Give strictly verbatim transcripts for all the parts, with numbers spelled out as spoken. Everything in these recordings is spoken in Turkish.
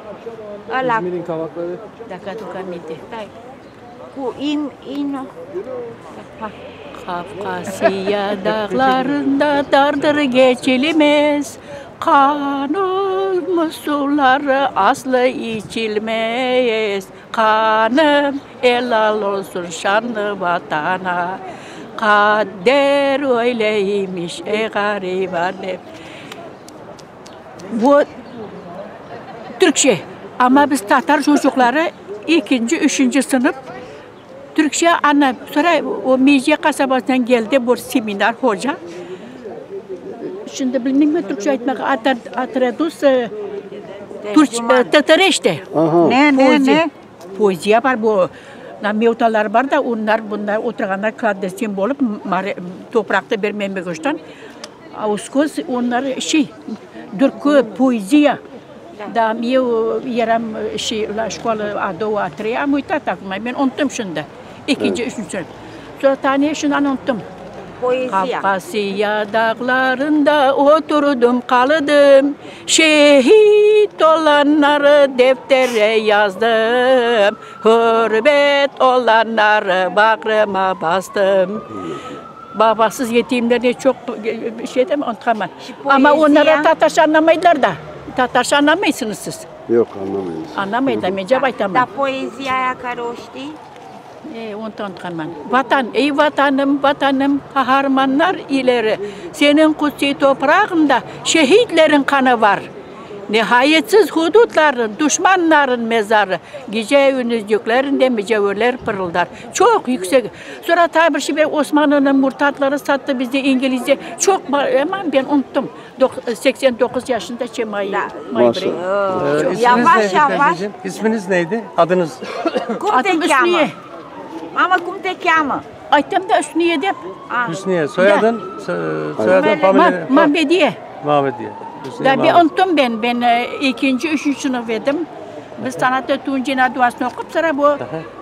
Ăla. İzmir'in kavakları. Dacă aduc aminte. Stai. Cu in, ino. Ha. Kafkasya dağlarında dardır geçilmez. Kan olmuş suları aslı içilmez. Kanım helal olsun şanlı vatana. Kader öyleymiş ey garibanem. Bu Türkçe. Ama biz Tatar çocukları ikinci, üçüncü sınıf Türkçe ana. Sonra o Meciye kasabasından geldi bu seminer hoca. Şimdi bilmiyorum mi Türkçe etmek atredus Türkçe Tatareşte. Ne ne ne? Poeziye var bu. Mevtalar var da onlar bunlar oturanlar kladestin bulup toprakta bir memlektten. Ağustos onlar şey Türkçe poeziye. Da eu eram și la școală a doua, a treia, am uitat acum, ben unuttum şimdi. İkinci, üçüncü sınıf. Sonra taneye şundan unuttum. Poezia. Kafkasya dağlarında oturdum kaldım. Şehit olanları deftere yazdım. Hürmet olanları bağrıma bastım. Babasız yetimlerine çok şey değil mi? Unutkamam. Ama onlara Tatarca anlamaydılar da. Tatarca anlamayısınız siz. Yok anlamayız. Anlamaydı mı? Cevap tamam. Dar poezia aia care o știi? E, unutkan. Vatan, ey vatanım, vatanım, kahramanlar ileri. Senin kutsi toprağında şehitlerin kanı var. Nihayetsiz hudutların, düşmanların mezarı. Gece gündüzlüklerinde mücevherler pırıldar. Çok yüksek. Sonra tabi şimdi Osmanlı'nın murtatları sattı bize İngilizce. Çok, aman ben unuttum. seksen dokuz yaşında Çemayı. Maşallah. Ee, isminiz Yavaş, neydi yavaş. teyzeciğim? İsminiz neydi? Adınız? Cum te Adım cheamă? Hüsniye. Mama, cum te cheamă? Aytem de Hüsniye'de. Ah. Hüsniye. Soyadın? So- soyadın Mehmet. familie? Mambediye. Mahmediye. Hüsniye Da bir Mahmediye. unuttum ben. Ben e, ikinci, üçüncü sınıf verdim. Biz sanatı Tuncina duasını okup sonra bu e,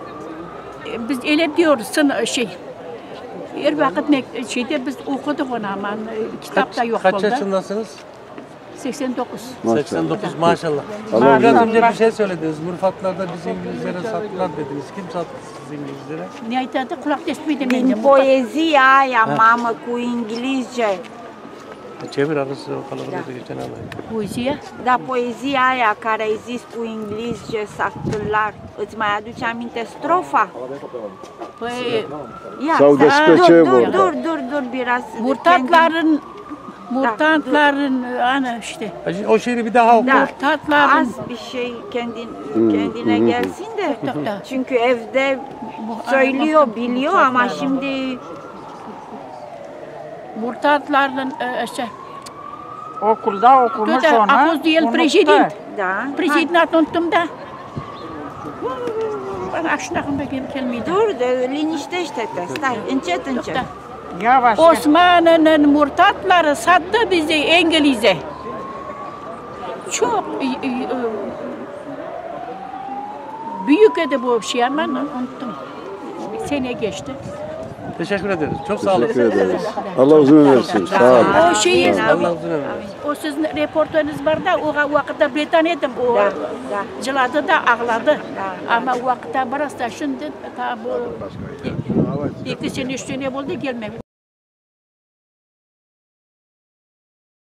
biz öyle diyoruz sın şey. Her vakit mek- şeyde biz okuduk onu ama e, kitapta Kaç, yok kaç oldu. yaşındasınız? seksen dokuz. seksen dokuz maşallah. Allah Biraz razı önce bir şey söylediniz. Murfatlarda biz İngilizlere sattılar dediniz. Kim sattı siz İngilizlere? Ne ayıtadı? Kulak tesbih Din demedim. poezia aia, mamă, cu ingilizce. Çevir arası o kalabalıkta geçen alayı. Poeziye. Dar poezia aia care ai zis cu ingilizce sactular, îți mai aduce aminte strofa? Păi, Ia, Sau stai, despre dur, ce dur, vorba? dur, dur, dur, biraz. Murtatların Murtatların ana işte. O şiiri bir daha oku. Da, Murtatların az bir şey kendin, kendine gelsin de. Da. Çünkü evde söylüyor, biliyor ama şimdi Murtatların e, işte. Okulda okumuş Da, onu. a fost el unuttu. președint. da. Președintul unuttum da. Bana așa cum de kelmeydi. Dur, de, liniștește-te, stai, încet, încet. Da. Yavaş. Osmanlı'nın murtatları sattı bizi İngiliz'e. Çok e, e, e, büyük öde bu şey ama unuttum. Bir sene geçti. Teşekkür ederiz. Çok sağ olun. Teşekkür ederiz. Allah uzun ömür versin. Sağ olun. O şeyi, Allah uzun ömür versin. o sizin reportajınız var da o vakitte Britanya'da o Da, da. cıladı da ağladı. Ama o vakitte biraz da şimdi ta bu iki sene üç sene oldu gelmedi.